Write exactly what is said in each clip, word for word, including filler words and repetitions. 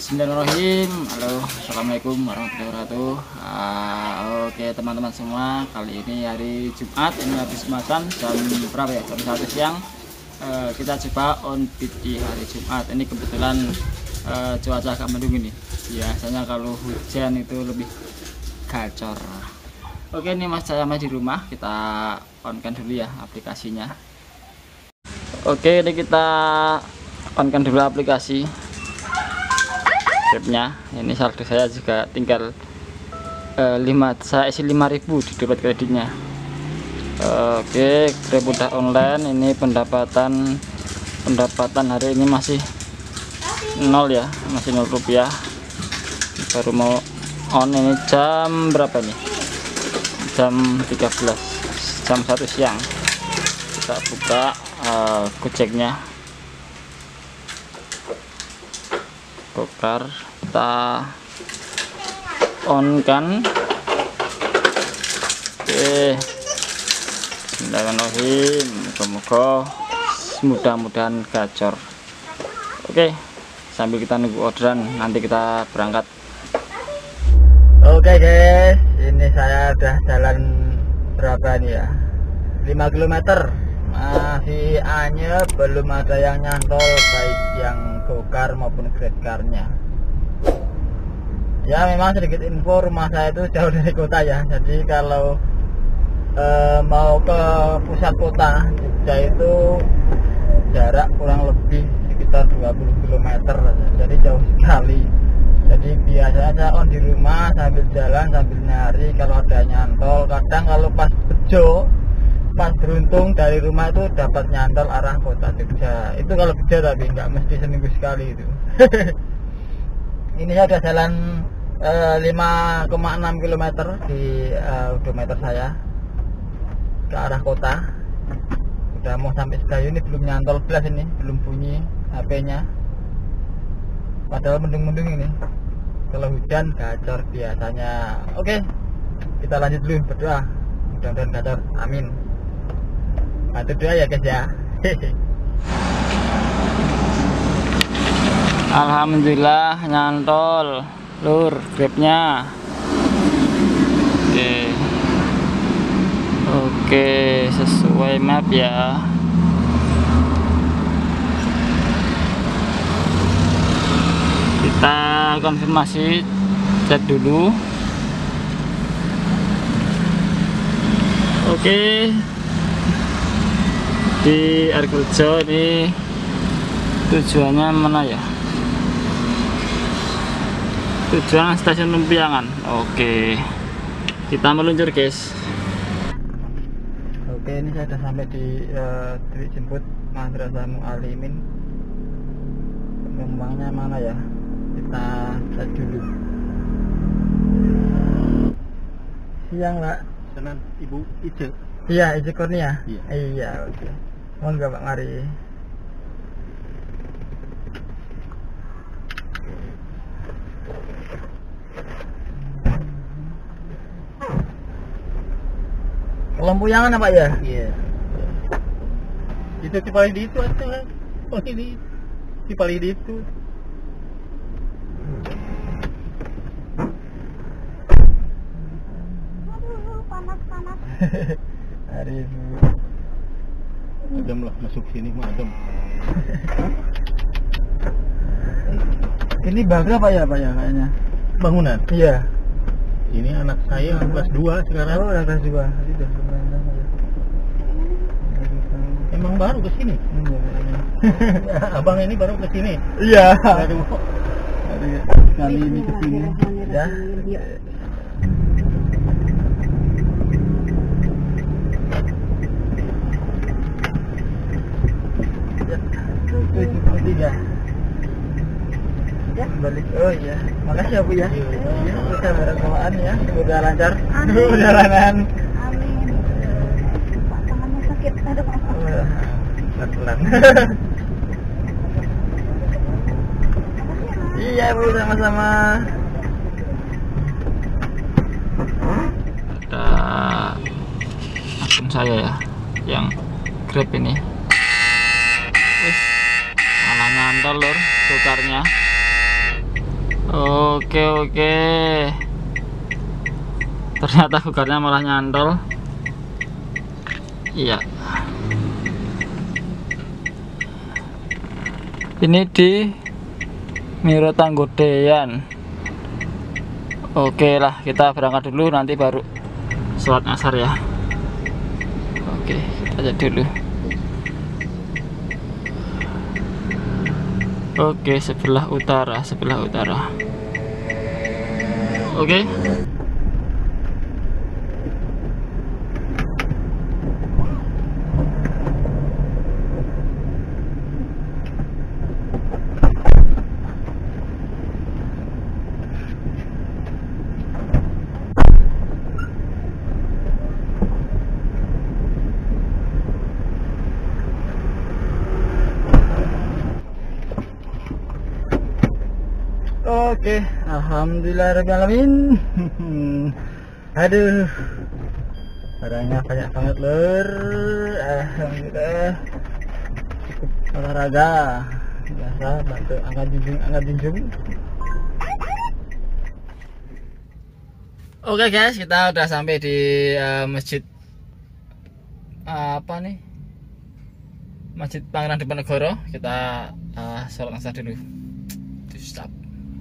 Bismillahirrahmanirrahim. Halo, assalamualaikum warahmatullahi wabarakatuh. uh, Oke teman-teman semua, kali ini hari Jumat, ini habis makan jam berapa ya, jam satu siang. uh, Kita coba on beat di hari Jumat. Ini kebetulan uh, cuaca agak mendung ini. Biasanya kalau hujan itu lebih gacor. Oke, ini mas saya di rumah, kita on-kan dulu ya aplikasinya. Oke, ini kita on-kan dulu aplikasi grabnya. Ini saldo saya juga tinggal uh, lima, saya isi lima ribu di dompet kreditnya. uh, Oke, Grab udah online. Ini pendapatan pendapatan hari ini masih nol ya, masih nol rupiah. Baru mau on, ini jam berapa nih, jam tiga belas, jam satu siang. Kita buka uh, Gojeknya, bokar, kita on kan. Oke, bismillahirrahmanirrahim, moga-moga mudah-mudahan gacor. Oke, sambil kita nunggu orderan, nanti kita berangkat. Oke guys, ini saya udah jalan berapa nih ya, lima kilometer. Masih anyep, belum ada yang nyantol, baik yang gokar maupun grabcar-nya. Ya memang sedikit info, rumah saya itu jauh dari kota ya. Jadi kalau e, mau ke pusat kota Jogja itu jarak kurang lebih sekitar dua puluh kilometer. Jadi jauh sekali. Jadi biasanya saya on di rumah sambil jalan, sambil nyari kalau ada nyantol. Kadang kalau pas bejo, pas beruntung dari rumah itu dapat nyantol arah kota Jogja. Itu kalau bejo, tapi nggak mesti seminggu sekali itu. Ini saya udah jalan uh, lima koma enam kilometer di uh, odometer saya ke arah kota. Udah mau sampai Sedayu, ini belum nyantol belas, ini belum bunyi H P-nya. Padahal mendung-mendung ini. Kalau hujan gacor biasanya. Oke, kita lanjut dulu berdoa. Mudah-mudahan gacor. Amin. Bantu doa ya guys ya. Alhamdulillah nyantol lur grabnya. Oke, oke, sesuai map ya. Kita konfirmasi, cek dulu. Oke, di Argojo ini tujuannya mana ya? Tujuan stasiun Lempiangan. Oke, kita meluncur guys. Oke, ini saya sudah sampai di uh, titik jemput Madrasah Mu'alimin. Penumpangnya mana ya? Kita cek dulu. Siang Pak. Senang Ibu Ice. Iya, Ice Kurnia. Iya. Iya, oke. Mau nggak Pak, mari. Lempuyangan apa ya? Iya. Itu di paling di itu aja. Oh ini di paling di itu. Aduh, panas-panas. Hari itu. Adem lah masuk sini mah adem. Ini bangga Pak ya, Pak ya kayaknya. Bangunan. Iya. Ini anak saya kelas dua sekarang. Oh, udah kelas dua. Itu lumayan ya. Emang baru ke sini. Iya, kayaknya. Abang ini baru ke sini. Iya. Baru Kali ini ke sini. Ya. tujuh puluh tiga. Ya, balik. Oh iya. Makasih ya Bu ya. Iya, kita berdoaan ya. Semoga lancar. Perjalanan. Amin. Pak, tangannya sakit. Aduh. Pelan-pelan. Iya Bu, sama-sama. Ada akun saya ya, yang Grab ini. Wis, malah nyantol lur, gokarnya. Oke oke. Ternyata gugarnya malah nyantol. Iya. Ini di Miro Tanggodean. Oke lah, kita berangkat dulu, nanti baru sholat asar ya. Oke, kita aja dulu. Oke, sebelah utara, sebelah utara. Oke. Oke, alhamdulillahirrahmanirrahim. Aduh, barangnya banyak banget lur. Alhamdulillah. Cukup olahraga, biasa bantu angkat junjung, angkat junjung. Oke guys, kita udah sampai di uh, masjid uh, apa nih? Masjid Pangeran Diponegoro. Kita uh, sholat asar dulu. Stop.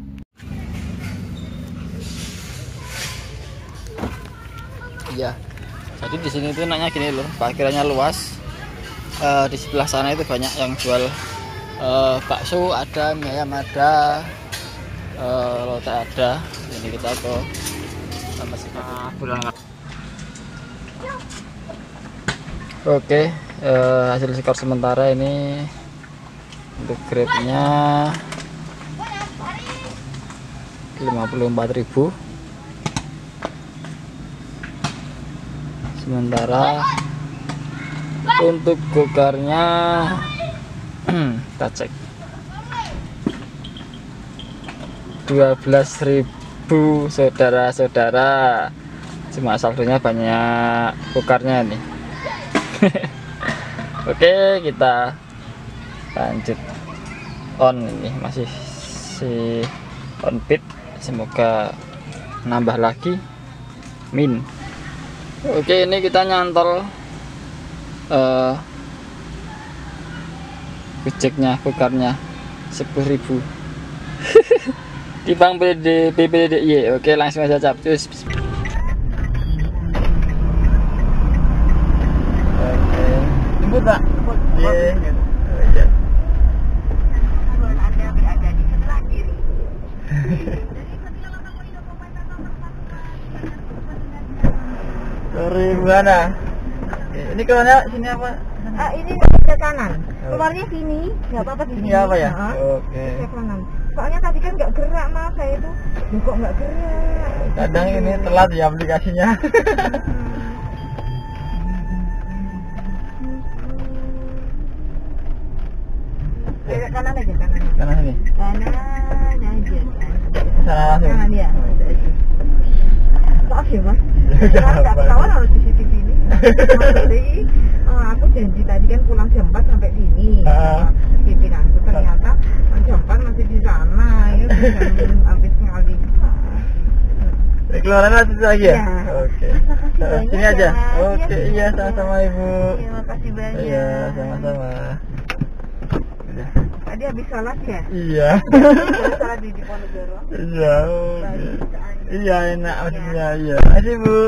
Iya, jadi di sini tuh enaknya gini loh, parkirannya luas. E, di sebelah sana itu banyak yang jual e, bakso ada, mie ayam ada, e, lotek ada. Ini kita ke masjid berangkat. Oke, e, hasil skor sementara ini untuk grabnya lima puluh empat ribu. Sementara untuk gokarnya kita cek dua belas ribu saudara-saudara. Cuma saldonya banyak gokarnya nih. Oke, kita lanjut on, ini masih si on bid, semoga nambah lagi min. Oke, ini kita nyantol uh, gojeknya, gokarnya sepuluh ribu di Bank B P D I. Oke, langsung aja capcus. Oke, jemput Pak. Iya. Sorry, mana? Ini kemana? Sini apa? Ah, ini ke kanan. Keluarnya sini, nggak apa-apa di sini. Ini apa ya? Nah, oke. ke kanan. Soalnya tadi kan nggak gerak mas, saya itu. Loh, kok nggak gerak? Kadang ini telat ya aplikasinya. Ke kanan aja, kanan. Kanan sini. Kanan aja. Sana langsung. Kanan ya. Maaf ya mas, saya nggak ketahuan harus di C C T V ini. Jadi oh, aku janji tadi kan pulang jam empat sampai sini. Uh. Pimpinanku ternyata jam empat masih di sana. Ya belum habis sekali. Keluaran lagi lagi ya? Ya. Oke. Makasih Nah, banyak sini ya. aja. Oke, Iya, iya sama-sama Ibu. Terima kasih banyak. Iya, sama-sama. Udah. Tadi habis sholat ya? Iya. Habis sholat di Diponegoro. Iya. Oke. Baik. Iya, enak maksudnya. Iya. Makasih Bu.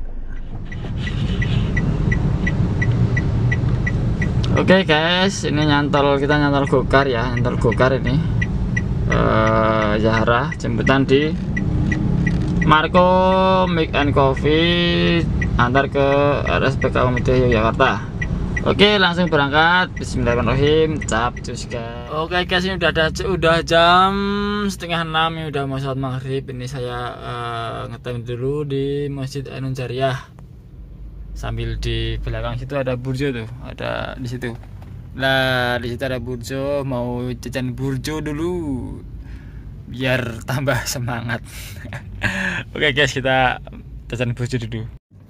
Oke guys, ini nyantol, kita nyantol gokar ya, nyantol gokar ini. Uh, Zahra jemputan di Marco Milk and Coffee, antar ke R S P K Muhammadiyah Yogyakarta. Oke, langsung berangkat. Bismillahirrahmanirrahim. Capcus guys. Oke guys, ini udah ada, udah jam setengah enam, ini udah mau sholat maghrib. Ini saya uh, ngetem dulu di Masjid Ainun Jariyah. Sambil di belakang situ ada burjo tuh, ada di situ. Nah, di situ ada burjo, mau jajan burjo dulu biar tambah semangat. Oke guys, kita jajan burjo dulu.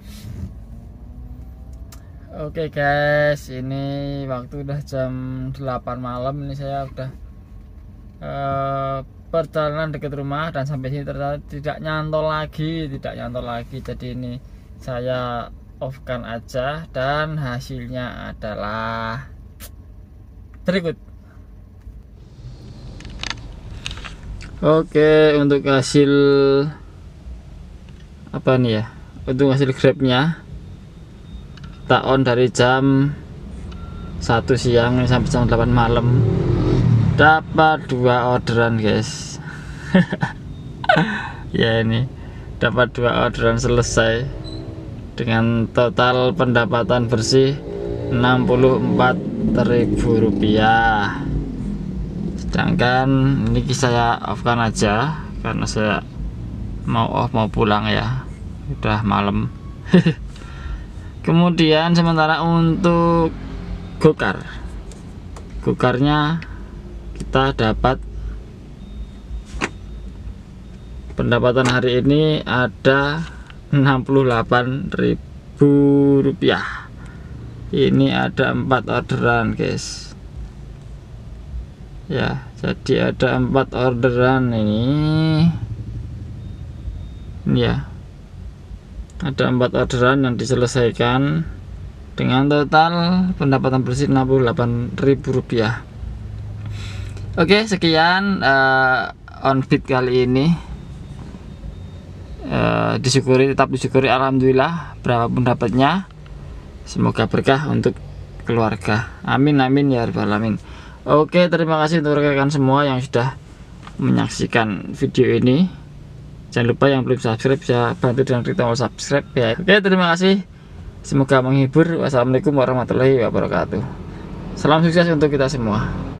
Oke guys, ini waktu udah jam delapan malam. Ini saya udah uh, perjalanan dekat rumah dan sampai sini ternyata tidak nyantol lagi, tidak nyantol lagi. Jadi ini saya off-kan aja dan hasilnya adalah berikut. Oke, untuk hasil apa nih ya? Untuk hasil grabnya tak on dari jam satu siang sampai jam delapan malam, dapat dua orderan guys. Ya ini dapat dua orderan selesai dengan total pendapatan bersih enam puluh empat ribu rupiah. Sedangkan ini saya off kan aja karena saya mau off mau pulang ya, udah malam. Kemudian sementara untuk gokar, gokarnya kita dapat pendapatan hari ini ada enam puluh delapan ribu rupiah. Ini ada empat orderan guys ya, jadi ada empat orderan ini ini ya, ada empat orderan yang diselesaikan dengan total pendapatan bersih enam puluh delapan ribu rupiah. Oke, sekian uh, on-feed kali ini. Uh, disyukuri, tetap disyukuri, alhamdulillah berapapun dapatnya. Semoga berkah untuk keluarga. Amin amin ya rabbal alamin. Oke, terima kasih untuk rekan-rekan semua yang sudah menyaksikan video ini. Jangan lupa yang belum subscribe bisa bantu dengan klik tombol subscribe ya. Oke, terima kasih. Semoga menghibur. Wassalamualaikum warahmatullahi wabarakatuh. Salam sukses untuk kita semua.